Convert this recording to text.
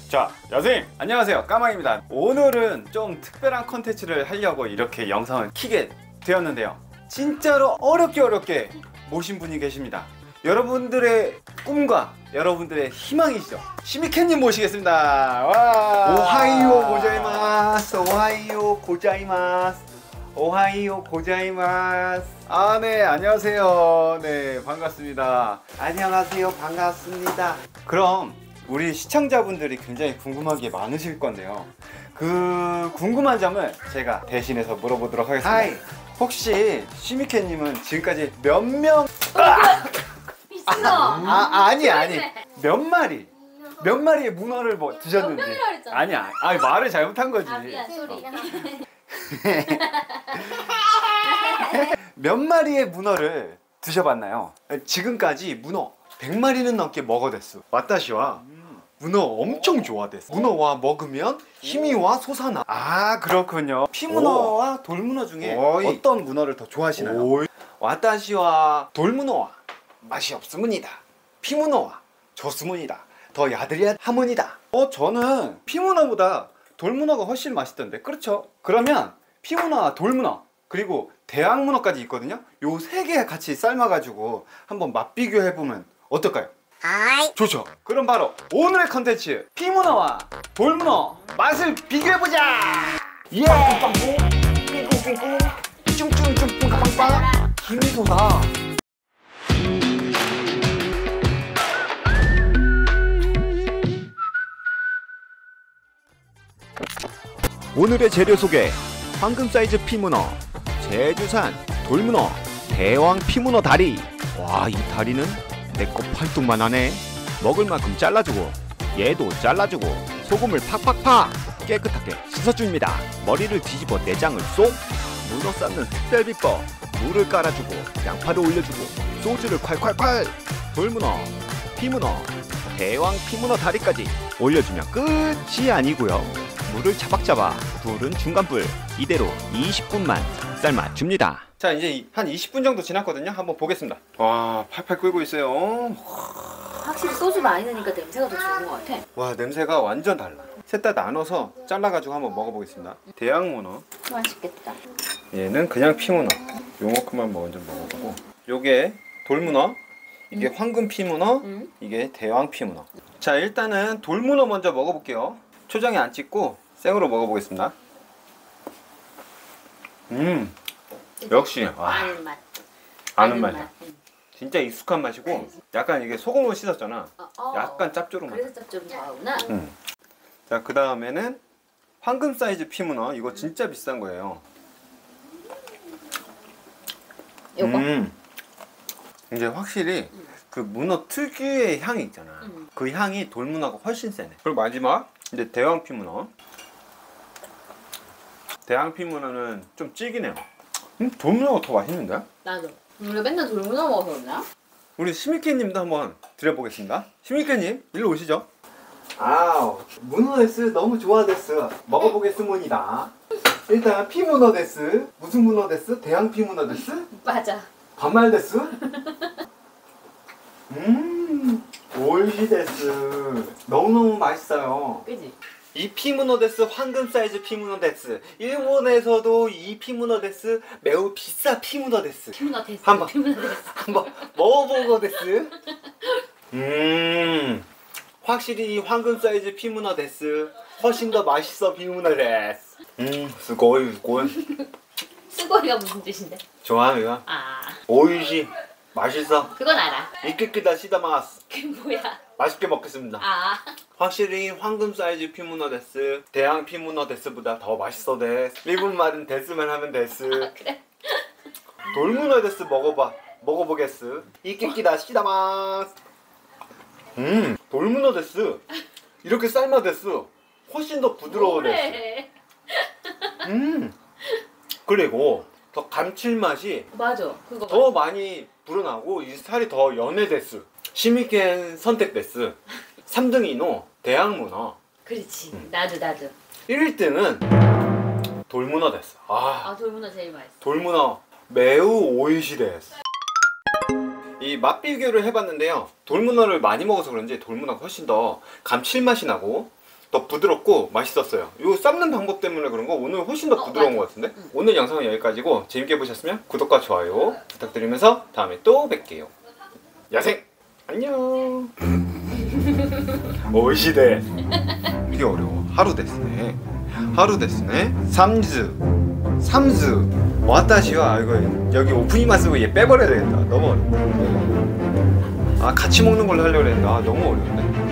자, 여생님 안녕하세요, 까망입니다. 오늘은 좀 특별한 컨텐츠를 하려고 이렇게 영상을 켜게 되었는데요, 진짜로 어렵게 모신 분이 계십니다. 여러분들의 꿈과 여러분들의 희망이시죠. 시미켄님 모시겠습니다. 와. 오하이오 고자이마스. 오하이오 고자이마스. 오하이오 고자이마스. 아, 네, 안녕하세요. 네, 반갑습니다. 안녕하세요. 반갑습니다. 그럼 우리 시청자분들이 굉장히 궁금한 게 많으실 건데요, 그 궁금한 점을 제가 대신해서 물어보도록 하겠습니다. 하이. 혹시 시미켄님은 지금까지 몇 명, 미친놈! 아니 몇 마리의 문어를 뭐 드셨는지. 몇 명이라 그랬잖아. 아니야, 아니 말을 잘못한 거지. 아, 미안, 소리. 몇 마리의 문어를 드셔봤나요? 지금까지 문어 100마리는 넘게 먹어댔어. 와타시와 문어 엄청 좋아됐어. 문어와 먹으면 힘이와 솟아나. 아, 그렇군요. 피문어와 돌문어 중에 오이. 어떤 문어를 더 좋아하시나요? 오이. 와타시와 돌문어와 맛이 없으문이다. 피문어와 좋으문이다. 더 야들야하문이다. 저는 피문어보다 돌문어가 훨씬 맛있던데. 그렇죠? 그러면 피문어와 돌문어 그리고 대왕문어까지 있거든요. 요 세 개 같이 삶아가지고 한번 맛 비교해보면 어떨까요? 아이. 좋죠. 그럼 바로 오늘의 컨텐츠, 피문어와 돌문어 맛을 비교해보자. 예. 삥삥삥 쭝쭝쭝 빵빵빵 힘이 솟아. 오늘의 재료 소개. 황금 사이즈 피문어, 제주산 돌문어, 대왕 피문어 다리. 와, 이 다리는 내 거 팔뚝만 하네. 먹을 만큼 잘라주고 얘도 잘라주고 소금을 팍팍팍 깨끗하게 씻어줍니다. 머리를 뒤집어 내장을 쏙. 문어 삶는 특별 비법. 물을 깔아주고 양파를 올려주고 소주를 콸콸콸. 돌문어, 피문어, 대왕 피문어 다리까지 올려주면 끝이 아니고요. 물을 차박잡아 불은 중간불. 이대로 20분만 삶아줍니다. 자, 이제 한 20분 정도 지났거든요. 한번 보겠습니다. 와, 팔팔 끓고 있어요. 확실히 소주 많이 넣으니까 냄새가 더 좋은 것 같아. 와, 냄새가 완전 달라. 셋 다 나눠서 잘라가지고 한번 먹어보겠습니다. 대왕문어, 맛있겠다. 얘는 그냥 피문어. 요만큼만 먼저 먹어보고, 요게 돌문어, 이게 황금 피문어, 이게 대왕 피문어. 자, 일단은 돌문어 먼저 먹어볼게요. 초장에 안 찍고 생으로 먹어보겠습니다. 역시 아는 맛. 아는 맛이야. 진짜 익숙한 맛이고, 약간 이게 소금으로 씻었잖아. 약간 짭조름한. 그래서 짭조름 좋아하구나. 자, 그 다음에는 황금 사이즈 피문어. 이거 진짜 비싼 거예요. 요거? 이제 확실히 그 문어 특유의 향이 있잖아. 그 향이 돌문어가 훨씬 세네. 그리고 마지막 이제 대왕 피문어. 대왕 피문어는 좀 질기네요. 돌문어가 더 맛있는데? 나도. 우리가 맨날 돌문어 먹어서 그러나? 우리 시미케님도 한번 드려보겠습니다. 시미케님, 일로 오시죠. 아우, 문어 데스 너무 좋아됐어. 먹어보겠습니다. 일단 피문어 데스. 무슨 문어 데스? 대왕 피문어 데스? 맞아. 반말 데스? 오이시 데스. 너무너무 맛있어요. 그지? 이 피문어 데스, 황금 사이즈 피문어 데스. 일본에서도 이 피문어 데스 매우 비싸 피문어 데스. 피문어 됐어. 한번. 피문어 됐어. 한번 먹어보고 데스. 확실히 이 황금 사이즈 피문어 데스 훨씬 더 맛있어 피문어 데스. 스고이 스고이. 스고이가 무슨 뜻인데? 좋아요. 아, 오이시 맛있어. 그건 알아. 이끼끼다 시다마스. 그게 뭐야? 맛있게 먹겠습니다. 아, 확실히 황금 사이즈 피문어 데스, 대왕 피문어 데스보다 더 맛있어 데스. 일본 말은 데스만 하면 데스. 그래? 돌문어 데스 먹어보겠스. 이끼끼다 시다마스. 돌문어 데스 이렇게 삶아 데스 훨씬 더 부드러워 데스. 그래. 그리고 더 감칠맛이 맞아. 그거 더 많이 불어나고 이 살이 더 연해 데스. 시미켄 선택 데스. 3등이노 대왕문어. 그렇지. 나도. 1등은 돌문어 데스. 아, 돌문어 제일 맛있어. 돌문어 매우 오이시 데스. 이 맛 비교를 해봤는데요, 돌문어를 많이 먹어서 그런지 돌문어가 훨씬 더 감칠맛이 나고 더 부드럽고 맛있었어요. 요 삶는 방법 때문에 그런 거 오늘 훨씬 더 부드러운 것 같은데? 오늘 영상은 여기까지고 재밌게 보셨으면 구독과 좋아요 부탁드리면서 다음에 또 뵐게요. 야생! 안녕! 오이시대! 이게 어려워. 하루 데스네. 하루 데스네. 삼즈 와타시와 이거 여기 오프닝만 쓰고 얘 빼버려야 되겠다. 너무 어렵다. 아 같이 먹는 걸로 하려고 했는데 아 너무 어려운데?